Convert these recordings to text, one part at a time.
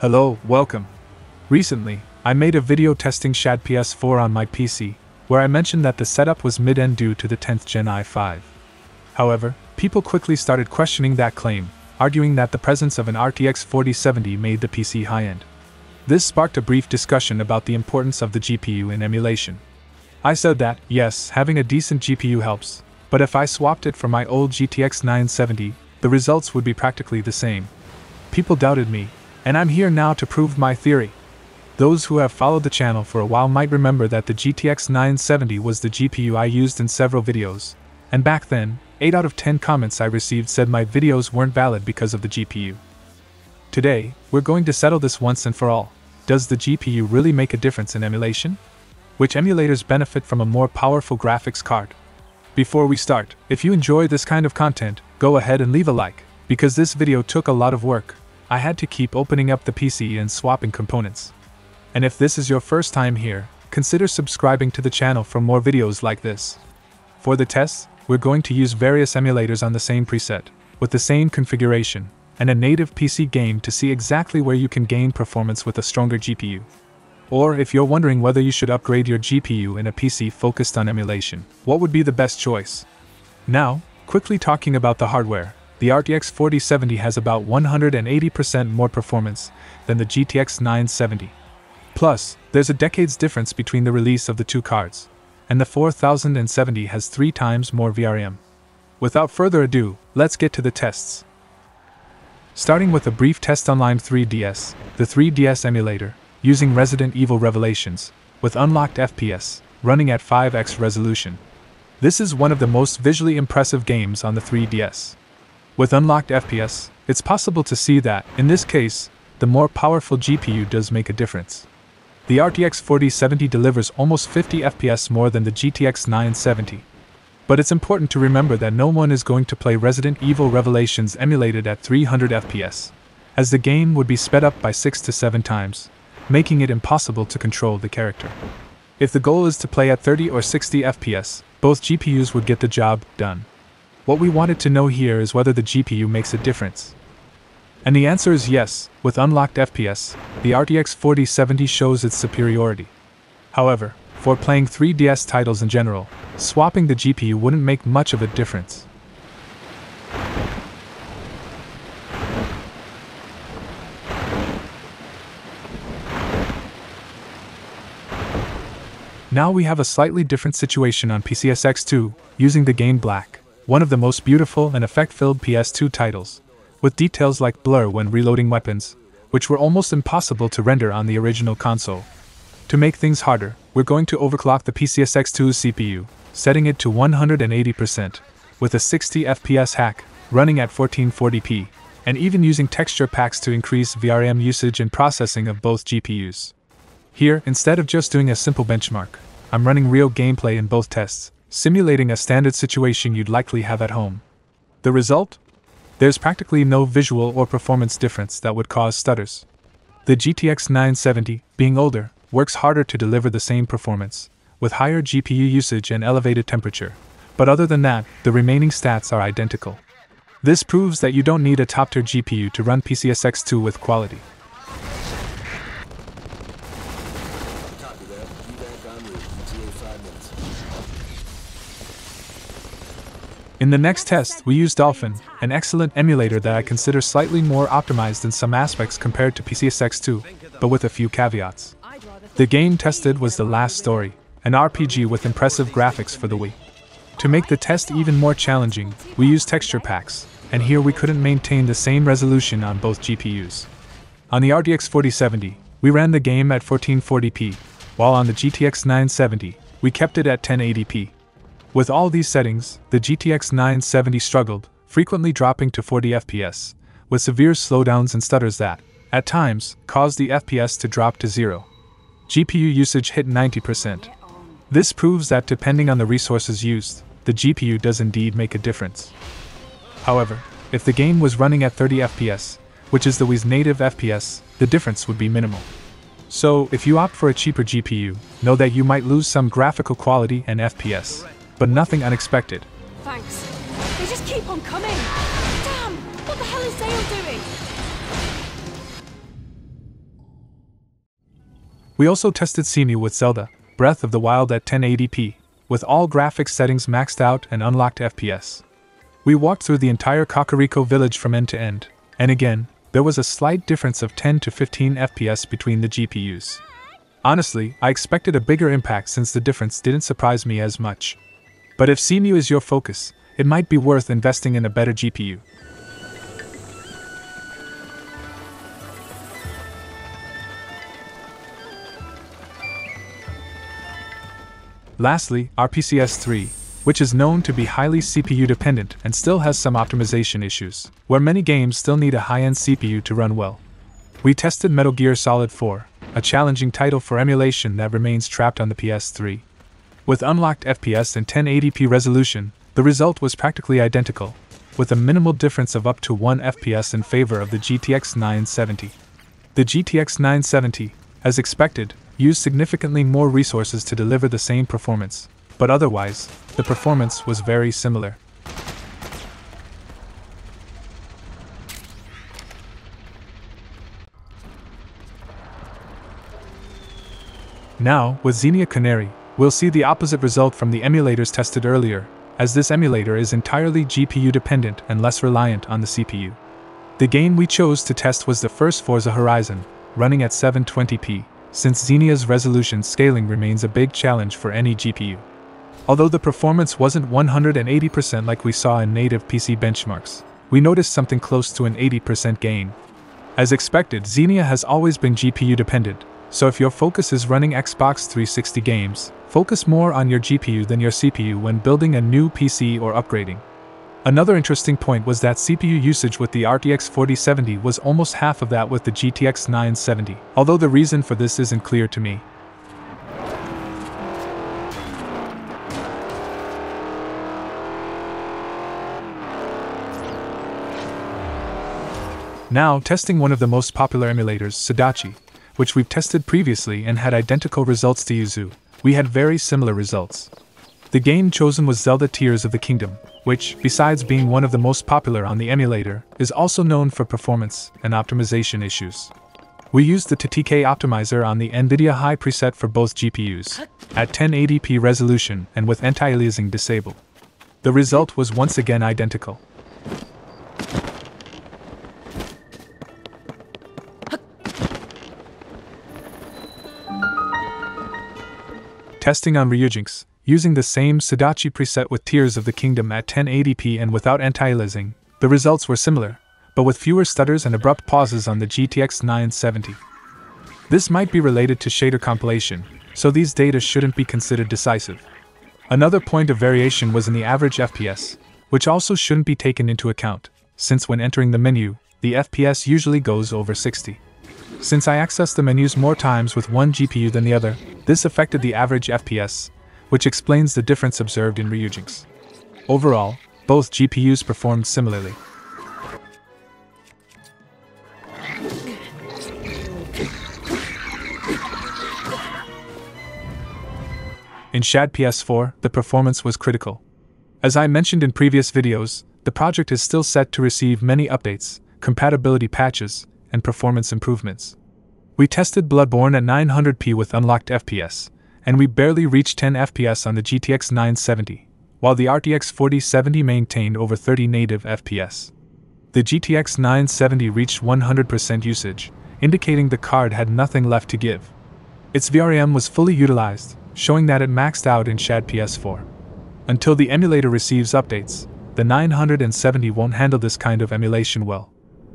Hello, welcome. Recently, I made a video testing Shad PS4 on my PC, where I mentioned that the setup was mid-end due to the 10th Gen i5. However, people quickly started questioning that claim, arguing that the presence of an RTX 4070 made the PC high-end. This sparked a brief discussion about the importance of the GPU in emulation. I said that, yes, having a decent GPU helps, but if I swapped it for my old GTX 970, the results would be practically the same. People doubted me, and I'm here now to prove my theory. Those who have followed the channel for a while might remember that the GTX 970 was the GPU I used in several videos, and back then, 8 out of 10 comments I received said my videos weren't valid because of the GPU. Today, we're going to settle this once and for all. Does the GPU really make a difference in emulation? Which emulators benefit from a more powerful graphics card? Before we start, if you enjoy this kind of content, go ahead and leave a like, because this video took a lot of work. I had to keep opening up the PC and swapping components. And if this is your first time here, consider subscribing to the channel for more videos like this. For the tests, we're going to use various emulators on the same preset, with the same configuration, and a native PC game to see exactly where you can gain performance with a stronger GPU. Or if you're wondering whether you should upgrade your GPU in a PC focused on emulation, what would be the best choice? Now, quickly talking about the hardware, the RTX 4070 has about 180% more performance than the GTX 970. Plus, there's a decade's difference between the release of the two cards, and the 4070 has 3 times more VRM. Without further ado, let's get to the tests. Starting with a brief test on Lime 3DS, the 3DS emulator, using Resident Evil Revelations, with unlocked FPS, running at 5x resolution. This is one of the most visually impressive games on the 3DS. With unlocked FPS, it's possible to see that, in this case, the more powerful GPU does make a difference. The RTX 4070 delivers almost 50 FPS more than the GTX 970. But it's important to remember that no one is going to play Resident Evil Revelations emulated at 300 FPS, as the game would be sped up by 6 to 7 times, making it impossible to control the character. If the goal is to play at 30 or 60 FPS, both GPUs would get the job done. What we wanted to know here is whether the GPU makes a difference. And the answer is yes. With unlocked FPS, the RTX 4070 shows its superiority. However, for playing 3DS titles in general, swapping the GPU wouldn't make much of a difference. Now we have a slightly different situation on PCSX2, using the game Black, one of the most beautiful and effect-filled PS2 titles, with details like blur when reloading weapons, which were almost impossible to render on the original console. To make things harder, we're going to overclock the PCSX2's CPU, setting it to 180%, with a 60 FPS hack, running at 1440p, and even using texture packs to increase VRM usage and processing of both GPUs. Here, instead of just doing a simple benchmark, I'm running real gameplay in both tests, simulating a standard situation you'd likely have at home. The result? There's practically no visual or performance difference that would cause stutters. The GTX 970, being older, works harder to deliver the same performance, with higher GPU usage and elevated temperature, but other than that, the remaining stats are identical. This proves that you don't need a top-tier GPU to run PCSX2 with quality. In the next test, we use Dolphin, an excellent emulator that I consider slightly more optimized in some aspects compared to PCSX2, but with a few caveats. The game tested was The Last Story, an RPG with impressive graphics for the Wii. To make the test even more challenging, we used texture packs, and here we couldn't maintain the same resolution on both GPUs. On the RTX 4070, we ran the game at 1440p, while on the GTX 970, we kept it at 1080p. With all these settings, the GTX 970 struggled, frequently dropping to 40 FPS, with severe slowdowns and stutters that, at times, caused the FPS to drop to 0. GPU usage hit 90%. This proves that depending on the resources used, the GPU does indeed make a difference. However, if the game was running at 30 FPS, which is the Wii's native FPS, the difference would be minimal. So, if you opt for a cheaper GPU, know that you might lose some graphical quality and FPS. But nothing unexpected. Thanks. They just keep on coming. Damn! What the hell is Zale doing? We also tested CEMU with Zelda, Breath of the Wild at 1080p, with all graphics settings maxed out and unlocked FPS. We walked through the entire Kakariko village from end to end, and again, there was a slight difference of 10 to 15 FPS between the GPUs. Honestly, I expected a bigger impact since the difference didn't surprise me as much. But if CEMU is your focus, it might be worth investing in a better GPU. Lastly, our PCS3, which is known to be highly CPU dependent and still has some optimization issues, where many games still need a high-end CPU to run well. We tested Metal Gear Solid 4, a challenging title for emulation that remains trapped on the PS3. With unlocked FPS and 1080p resolution, the result was practically identical, with a minimal difference of up to 1 FPS in favor of the GTX 970. The GTX 970, as expected, used significantly more resources to deliver the same performance, but otherwise, the performance was very similar. Now, with Xenia Canary, we'll see the opposite result from the emulators tested earlier, as this emulator is entirely GPU dependent and less reliant on the CPU. The game we chose to test was the first Forza Horizon, running at 720p, since Xenia's resolution scaling remains a big challenge for any GPU. Although the performance wasn't 180% like we saw in native PC benchmarks, we noticed something close to an 80% gain. As expected, Xenia has always been GPU dependent, so if your focus is running Xbox 360 games, focus more on your GPU than your CPU when building a new PC or upgrading. Another interesting point was that CPU usage with the RTX 4070 was almost half of that with the GTX 970, although the reason for this isn't clear to me. Now, testing one of the most popular emulators, Sudachi, which we've tested previously and had identical results to Yuzu, we had very similar results. The game chosen was Zelda Tears of the Kingdom, which, besides being one of the most popular on the emulator, is also known for performance and optimization issues. We used the TTK optimizer on the Nvidia High preset for both GPUs, at 1080p resolution and with anti-aliasing disabled. The result was once again identical. Testing on Ryujinx, using the same Sudachi preset with Tears of the Kingdom at 1080p and without anti-aliasing, the results were similar, but with fewer stutters and abrupt pauses on the GTX 970. This might be related to shader compilation, so these data shouldn't be considered decisive. Another point of variation was in the average FPS, which also shouldn't be taken into account, since when entering the menu, the FPS usually goes over 60. Since I accessed the menus more times with one GPU than the other, this affected the average FPS, which explains the difference observed in Ryujinx. Overall, both GPUs performed similarly. In Shad PS4, the performance was critical. As I mentioned in previous videos, the project is still set to receive many updates, compatibility patches, and performance improvements. We tested Bloodborne at 900p with unlocked FPS, and we barely reached 10 FPS on the GTX 970, while the RTX 4070 maintained over 30 native FPS. The GTX 970 reached 100% usage, indicating the card had nothing left to give. Its VRAM was fully utilized, showing that it maxed out in Shad PS4. Until the emulator receives updates, the 970 won't handle this kind of emulation well.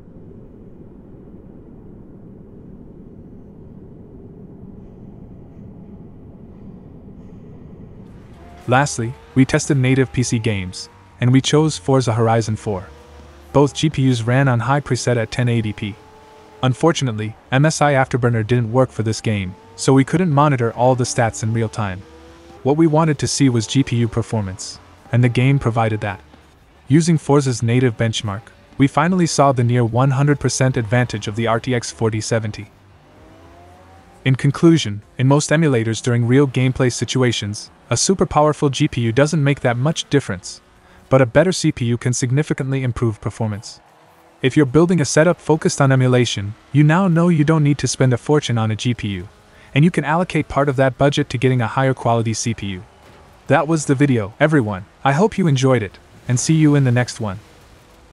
Lastly, we tested native PC games, and we chose Forza Horizon 4. Both GPUs ran on high preset at 1080p. Unfortunately, MSI Afterburner didn't work for this game, so we couldn't monitor all the stats in real time. What we wanted to see was GPU performance, and the game provided that. Using Forza's native benchmark, we finally saw the near 100% advantage of the RTX 4070. In conclusion, in most emulators during real gameplay situations, a super powerful GPU doesn't make that much difference, but a better CPU can significantly improve performance. If you're building a setup focused on emulation, you now know you don't need to spend a fortune on a GPU. and you can allocate part of that budget to getting a higher quality CPU. That was the video, everyone. I hope you enjoyed it, and see you in the next one.